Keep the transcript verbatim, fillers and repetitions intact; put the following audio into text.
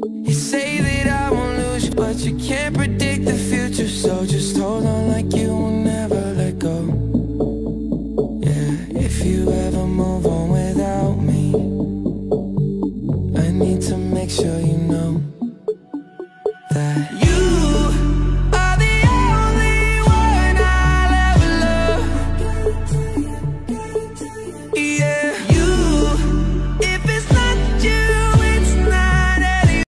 You say that I won't lose you, but you can't predict the future. So just hold on like you